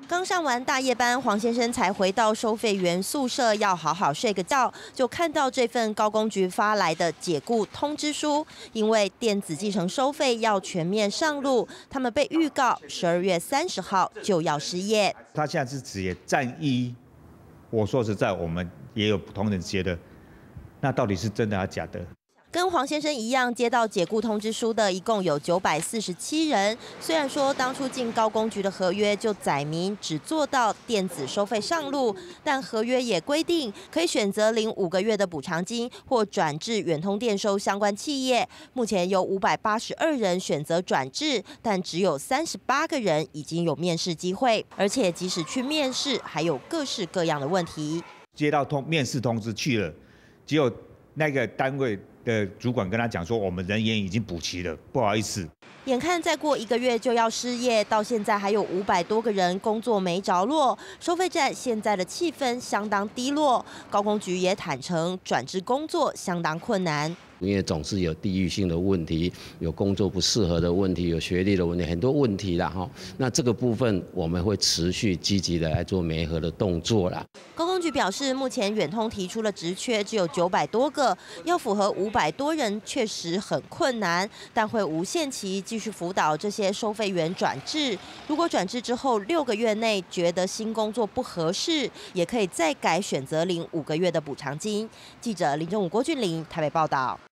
刚上完大夜班，黄先生才回到收费员宿舍，要好好睡个觉，就看到这份高工局发来的解雇通知书。因为电子继承收费要全面上路，他们被预告12月30号就要失业。 他现在是职业战役，我说实在，我们也有不同人觉得，那到底是真的还是假的？ 跟黄先生一样接到解雇通知书的，一共有947人。虽然说当初进高工局的合约就载明只做到电子收费上路，但合约也规定可以选择领5个月的补偿金，或转至远通电收相关企业。目前有582人选择转至，但只有38个人已经有面试机会，而且即使去面试，还有各式各样的问题。 接到面试通知去了，只有那个单位的主管跟他讲说，我们人员已经补齐了，不好意思。 眼看再过1个月就要失业，到现在还有500多个人工作没着落。收费站现在的气氛相当低落，高工局也坦诚转制工作相当困难。 因为总是有地域性的问题，有工作不适合的问题，有学历的问题，很多问题啦哈。那这个部分我们会持续积极的来做媒合的动作啦。 高工局表示，目前远通提出的职缺只有900多个，要符合500多人确实很困难，但会无限期继续辅导这些收费员转制。如果转制之后6个月内觉得新工作不合适，也可以再改选择领5个月的补偿金。记者林正武、郭俊霖台北报道。